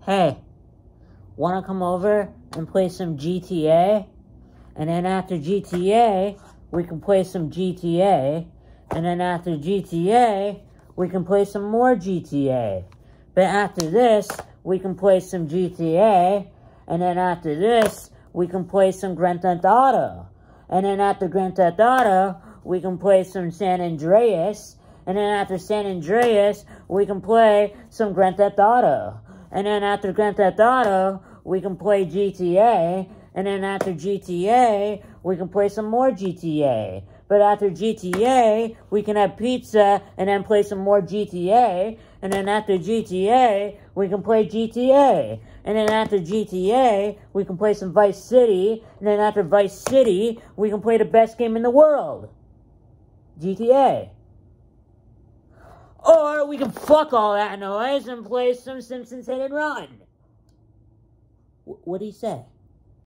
hey, want to come over and play some GTA? And then after GTA, we can play some GTA. And then after GTA, we can play some more GTA. But after this, we can play some GTA. And then after this, we can play some Grand Theft Auto. And then after Grand Theft Auto, we can play some San Andreas. And then after San Andreas, we can play some Grand Theft Auto. And then after Grand Theft Auto, we can play GTA. And then after GTA, we can play some more GTA. But after GTA, we can have pizza and then play some more GTA. And then after GTA, we can play GTA. And then after GTA, we can play some Vice City. And then after Vice City, we can play the best game in the world, GTA. Or we can fuck all that noise and play some Simpsons Hit and Run. What'd he say?